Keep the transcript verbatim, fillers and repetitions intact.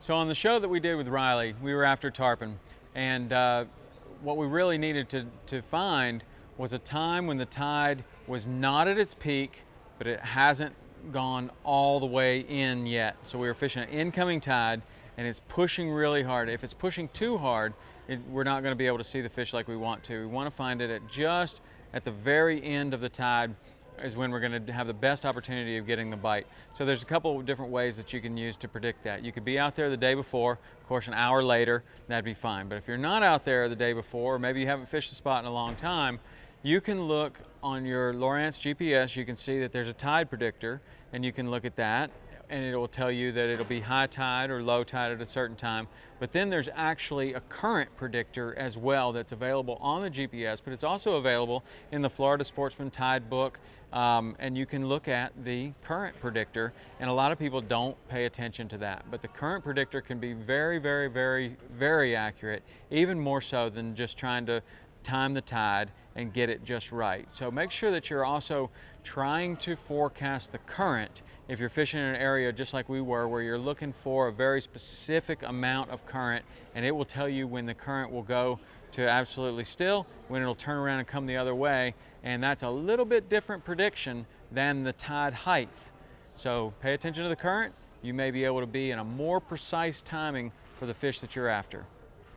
So on the show that we did with Riley, we were after tarpon, and uh, what we really needed to, to find was a time when the tide was not at its peak, but it hasn't gone all the way in yet. So we were fishing an incoming tide, and it's pushing really hard. If it's pushing too hard, it, we're not going to be able to see the fish like we want to. We want to find it at just at the very end of the tide is when we're going to have the best opportunity of getting the bite. So there's a couple of different ways that you can use to predict that. You could be out there the day before, of course an hour later, that'd be fine. But if you're not out there the day before, or maybe you haven't fished the spot in a long time, you can look on your Lowrance G P S, you can see that there's a tide predictor, and you can look at that, and it will tell you that it'll be high tide or low tide at a certain time. But then there's actually a current predictor as well that's available on the G P S, but it's also available in the Florida Sportsman Tide book, um, and you can look at the current predictor, and a lot of people don't pay attention to that. But the current predictor can be very, very, very, very accurate, even more so than just trying to time the tide and get it just right. So make sure that you're also trying to forecast the current if you're fishing in an area just like we were, where you're looking for a very specific amount of current, and it will tell you when the current will go to absolutely still, when it'll turn around and come the other way, and that's a little bit different prediction than the tide height. So pay attention to the current. You may be able to be in a more precise timing for the fish that you're after.